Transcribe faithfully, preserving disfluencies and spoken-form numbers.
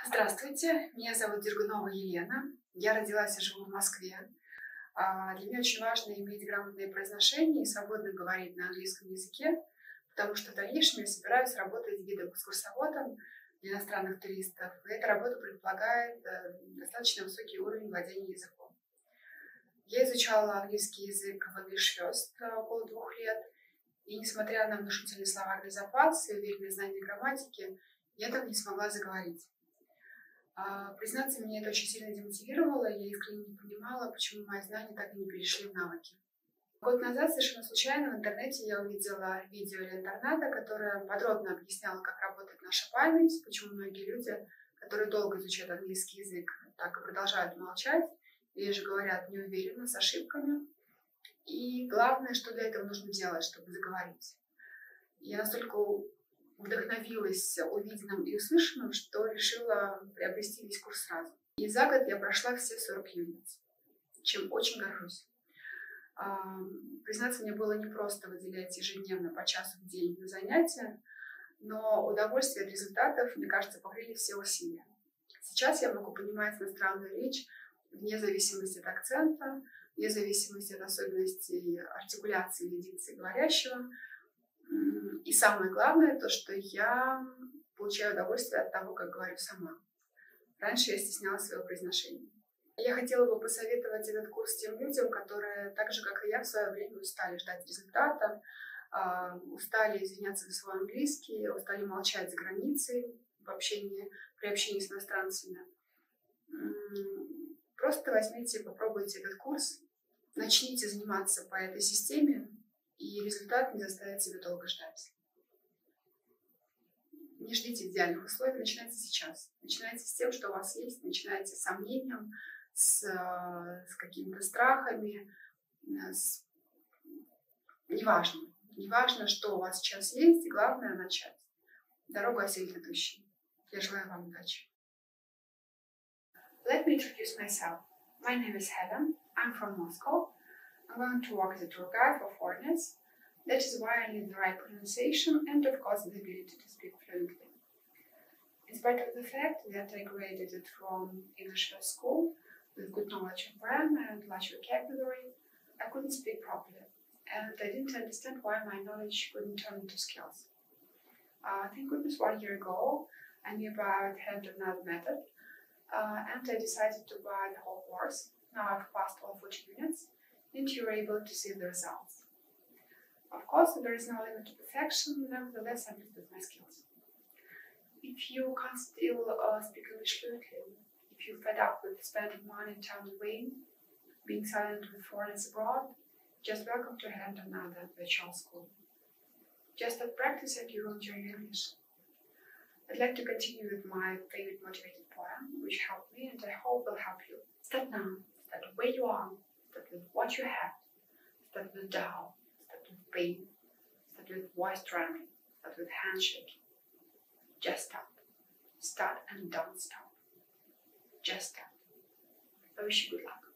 Здравствуйте, меня зовут Дергунова Елена. Я родилась и живу в Москве. А, Для меня очень важно иметь грамотное произношение и свободно говорить на английском языке, потому что в дальнейшем я собираюсь работать гидом-экскурсоводом для иностранных туристов. И эта работа предполагает э, достаточно высокий уровень владения языком. Я изучала английский язык в English First э, около двух лет, и несмотря на внушительный словарный запас и уверенное знание грамматики, я так не смогла заговорить. А, Признаться, меня это очень сильно демотивировало, я искренне не понимала, почему мои знания так и не перешли в навыки. Год назад совершенно случайно в интернете я увидела видео или интернета, которое подробно объясняло, как работает наша память, почему многие люди, которые долго изучают английский язык, так и продолжают молчать, или же говорят неуверенно, с ошибками. И главное, что для этого нужно делать, чтобы заговорить. Я настолько вдохновилась увиденным и услышанным, что решила приобрести весь курс сразу. И за год я прошла все сорок юнит, чем очень горжусь. А, признаться, мне было непросто выделять ежедневно по часу в день на занятия, но удовольствие от результатов, мне кажется, покрыли все усилия. Сейчас я могу понимать иностранную речь вне зависимости от акцента, вне зависимости от особенностей артикуляции или дикции говорящего. И самое главное, то, что я получаю удовольствие от того, как говорю сама. Раньше я стеснялась своего произношения. Я хотела бы посоветовать этот курс тем людям, которые, так же, как и я, в свое время устали ждать результата, устали извиняться за свой английский, устали молчать за границей в общении, при общении с иностранцами. Просто возьмите, попробуйте этот курс, начните заниматься по этой системе, и результат не заставит себя долго ждать. Не ждите идеальных условий, начинайте сейчас. Начинайте с тем, что у вас есть, начинайте с сомнением, с, с какими-то страхами. С... Неважно. Неважно, что у вас сейчас есть, главное начать. Дорогу осилит идущий. Я желаю вам удачи. Let me introduce myself. My name is Helen. I'm from Moscow. I'm going to work as a tour guide for foreigners. That is why I need the right pronunciation and, of course, the ability to speak fluently. In spite of the fact that I graduated from English First School with good knowledge of grammar and large vocabulary, I couldn't speak properly, and I didn't understand why my knowledge couldn't turn into skills. Uh, thank goodness one year ago, I knew about hand-to-mouth method, uh, and I decided to buy the whole course. Now I've passed all forty units, and you're able to see the results. Of course, there is no limit to perfection, nevertheless, I'm pleased with my skills. If you can't still uh, speak English fluently, if you're fed up with spending money in town and vain, being silent with foreigners abroad, just welcome to Hand and Another virtual school. Just at practice and you will enjoy English. I'd like to continue with my favorite motivated poem, which helped me and I hope will help you. Start now, start where you are, start with what you have, start with doubt, start with pain, start with voice trembling, start with handshaking. Just start. Start and don't stop. Just start. I wish you good luck.